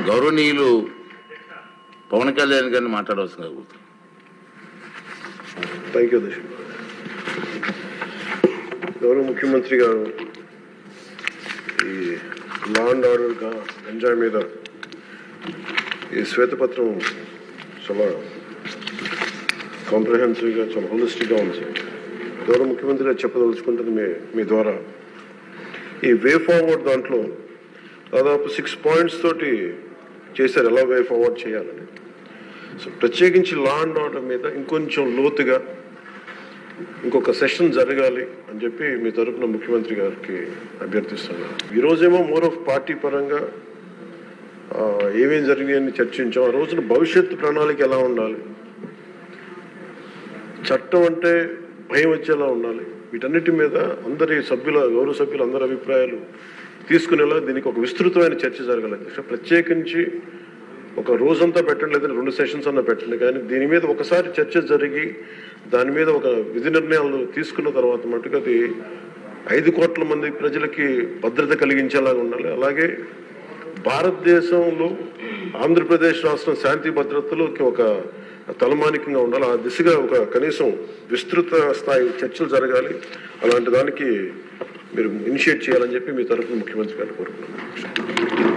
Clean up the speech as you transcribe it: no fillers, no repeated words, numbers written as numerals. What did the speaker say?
గౌరవనీయులు పవన్ కళ్యాణ్ గారిని మాట్లాడవలసిందిగా కోరుతున్నాను. థ్యాంక్ యూ అధ్యక్ష. గౌరవ ముఖ్యమంత్రి గారు ఈ లా అండ్ ఆర్డర్ ఎంజాయ్ మీద ఈ శ్వేతపత్రం చాలా కాంప్రహెన్సివ్గా చాలా హోలిస్టిక్గా ఉంది సార్. గౌరవ ముఖ్యమంత్రి గారు చెప్పదలుచుకుంటుంది మీ ద్వారా ఈ వే ఫార్వర్డ్ దాంట్లో దాదాపు 6 పాయింట్స్ తోటి చేశారు ఎలా వే ఫార్వర్డ్ చేయాలని. సో ప్రత్యేకించి లా అండ్ ఆర్డర్ మీద ఇంకొంచెం లోతుగా ఇంకొక సెషన్ జరగాలి అని చెప్పి మీ తరఫున ముఖ్యమంత్రి గారికి అభ్యర్థిస్తున్నాను. ఈరోజేమో మోర్ ఆఫ్ పార్టీ పరంగా ఏమేం జరిగాయని చర్చించాం. ఆ రోజున భవిష్యత్తు ప్రణాళిక ఎలా ఉండాలి, చట్టం అంటే భయం వచ్చేలా ఉండాలి, వీటన్నిటి మీద అందరి గౌరవ సభ్యులు అందరి అభిప్రాయాలు తీసుకునేలా దీనికి ఒక విస్తృతమైన చర్చ జరగాలి. ప్రత్యేకించి ఒక రోజంతా పెట్టండి, లేదంటే 2 సెషన్స్ అన్నా పెట్టండి, కానీ దీని మీద ఒకసారి చర్చ జరిగి దాని మీద ఒక విధి నిర్ణయాలు తీసుకున్న తర్వాత మటుకు అది 5 కోట్ల మంది ప్రజలకి భద్రత కలిగించేలాగా ఉండాలి. అలాగే భారతదేశంలో ఆంధ్రప్రదేశ్ రాష్ట్రం శాంతి భద్రతలోకి ఒక తలమానికంగా ఉండాలి. ఆ దిశగా ఒక కనీసం విస్తృత స్థాయి చర్చలు జరగాలి. అలాంటి దానికి మీరు ఇనిషియేట్ చేయాలని చెప్పి మీ తరఫున ముఖ్యమంత్రి గారిని కోరుకుంటున్నాను.